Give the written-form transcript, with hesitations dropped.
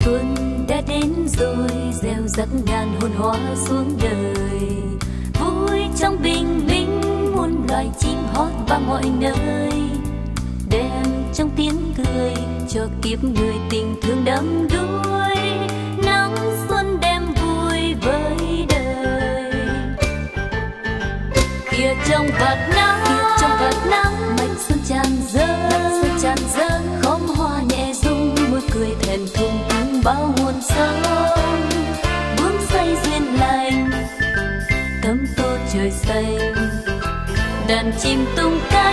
Xuân đã đến rồi, gieo rắc ngàn hồn hoa xuống đời. Vui trong bình minh, muôn loài chim hót vang mọi nơi. Đem trong tiếng cười cho kiếp người tình thương đắm đuối. Nắng xuân đem vui với đời. Kia trong vạt nắng, mạch xuân tràn dâng, khóm hoa nhẹ rung, môi cười thẹn thùng cùng bao nguồn sống. Bướm say duyên lành, thấm tô trời xanh, đàn chim tung ca